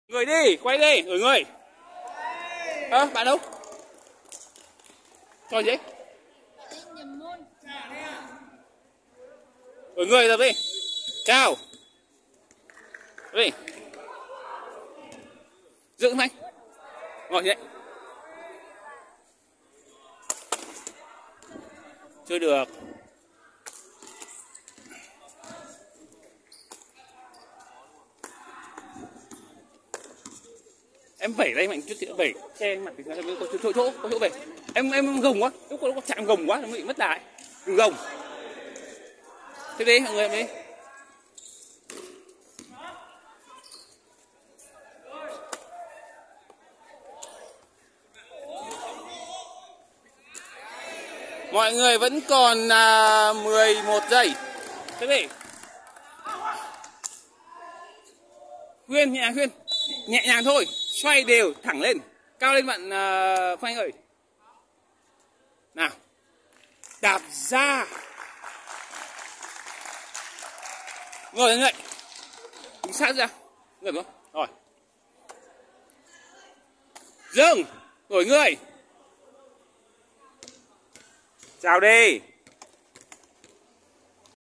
Người đi, quay đi, ở người. Bạn đâu? Cho gì? Ở người rồi đi. Chào. Đi. Giữ mày. Ngồi vậy. Chưa được. Em vẩy đây mạnh chút nữa, vẩy che mặt thì có chỗ vẩy. Em gồng quá, lúc có chạm gồng quá nó bị mất đà. Đừng gồng. Thế đi, mọi người em đi. Mọi người vẫn còn 11 giây. Thế đi. Khuyên nhẹ nhàng, khuyên. Nhẹ nhàng thôi, xoay đều thẳng lên, cao lên bạn Phanh ơi. Nào. Đạp ra. Ngồi như vậy. Đứng sát ra. Ngồi không? Rồi. Dừng. Đổi người. Chào đi.